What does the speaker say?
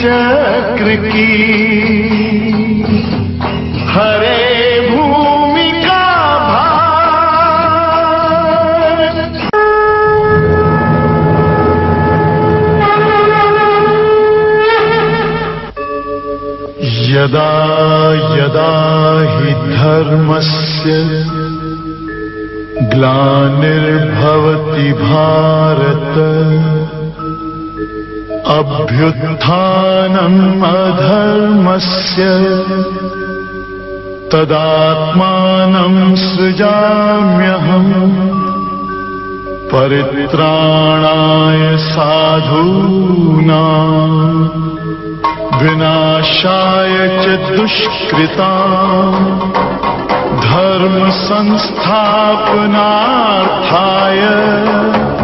चक्र की हरे भूमि का भार। यदा यदा हि धर्मस्य ग्लानिर्भवति भारत अभ्युत्थानम् अधर्मस्य तदात्मानं सृजाम्यहम् परित्राणाय साधूनां विनाशाय च दुष्कृताम् धर्म संस्थापनार्थाय